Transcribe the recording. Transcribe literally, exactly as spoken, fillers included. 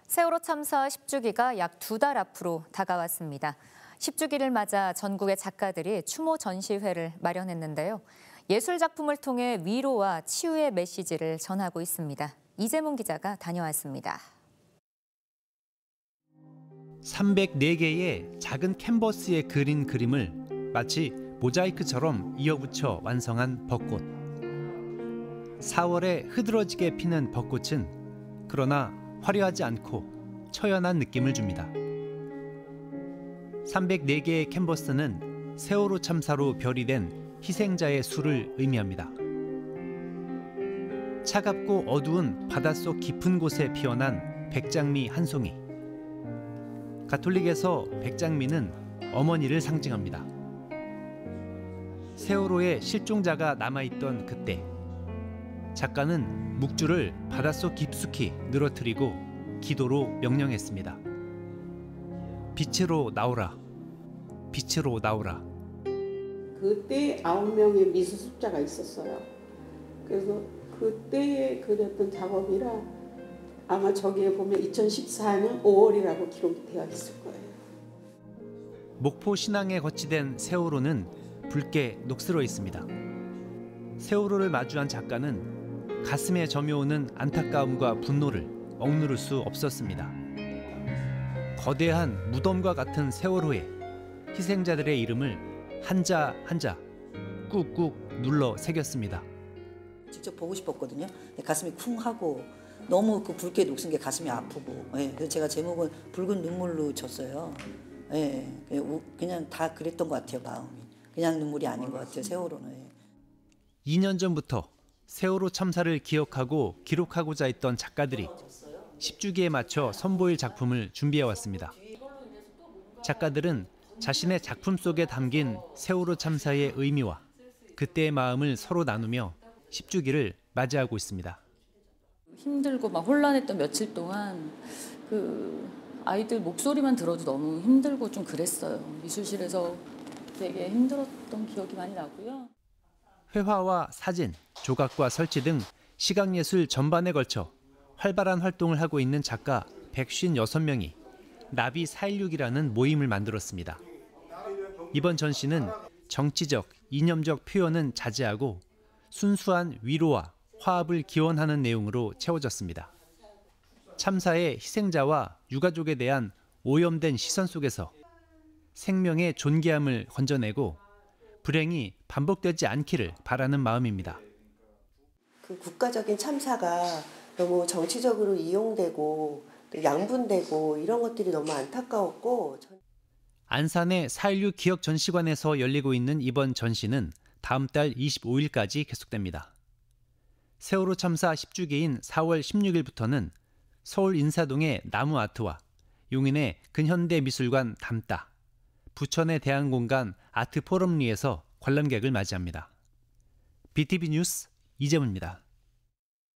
세월호 참사 십 주기가 약 두 달 앞으로 다가왔습니다. 십 주기를 맞아 전국의 작가들이 추모 전시회를 마련했는데요. 예술 작품을 통해 위로와 치유의 메시지를 전하고 있습니다. 이재문 기자가 다녀왔습니다. 삼백사 개의 작은 캔버스에 그린 그림을 마치 모자이크처럼 이어붙여 완성한 벚꽃. 사월에 흐드러지게 피는 벚꽃은 그러나 화려하지 않고 처연한 느낌을 줍니다. 삼백사 개의 캔버스는 세월호 참사로 별이 된 희생자의 수를 의미합니다. 차갑고 어두운 바닷속 깊은 곳에 피어난 백장미 한 송이. 가톨릭에서 백장미는 어머니를 상징합니다. 세월호에 실종자가 남아있던 그때 작가는 묵주를 바닷속 깊숙이 늘어뜨리고 기도로 명령했습니다. 빛으로 나오라, 빛으로 나오라. 그때 아홉 명의 미수습자가 있었어요. 그래서 그때에 그렸던 작업이라 아마 저기에 보면 이천십사 년 오월이라고 기록이 되어 있을 거예요. 목포 신항에 거치된 세월호는 붉게 녹슬어 있습니다. 세월호를 마주한 작가는 가슴에 점여오는 안타까움과 분노를 억누를 수 없었습니다. 거대한 무덤과 같은 세월호에 희생자들의 이름을 한자 한자 꾹꾹 눌러 새겼습니다. 직접 보고 싶었거든요. 가슴이 쿵하고 너무 그 붉게 녹슨 게 가슴이 아프고. 예, 그래서 제가 제목은 붉은 눈물로 줬어요. 예, 그냥 다 그랬던 것 같아요, 마음이. 그냥 눈물이 아닌 것 같아요, 세월호는. 예. 이 년 전부터 세월호 참사를 기억하고 기록하고자 했던 작가들이 십 주기에 맞춰 선보일 작품을 준비해왔습니다. 작가들은 자신의 작품 속에 담긴 세월호 참사의 의미와 그때의 마음을 서로 나누며 십 주기를 맞이하고 있습니다. 힘들고 막 혼란했던 며칠 동안 그 아이들 목소리만 들어도 너무 힘들고 좀 그랬어요. 미술실에서 되게 힘들었던 기억이 많이 나고요. 회화와 사진, 조각과 설치 등 시각예술 전반에 걸쳐 활발한 활동을 하고 있는 작가 백오십육 명이 나비 사일육이라는 모임을 만들었습니다. 이번 전시는 정치적, 이념적 표현은 자제하고 순수한 위로와 화합을 기원하는 내용으로 채워졌습니다. 참사의 희생자와 유가족에 대한 오염된 시선 속에서 생명의 존귀함을 건져내고 불행이 반복되지 않기를 바라는 마음입니다. 그 국가적인 참사가 너무 정치적으로 이용되고 양분되고 이런 것들이 너무 안타까웠고. 안산의 사일육 기억전시관에서 열리고 있는 이번 전시는 다음 달 이십오일까지 계속됩니다. 세월호 참사 십 주기인 사월 십육일부터는 서울 인사동의 나무아트와 용인의 근현대미술관 담따, 부천의 대한공간 아트포럼리에서 관람객을 맞이합니다. 비티비 뉴스 이재문입니다.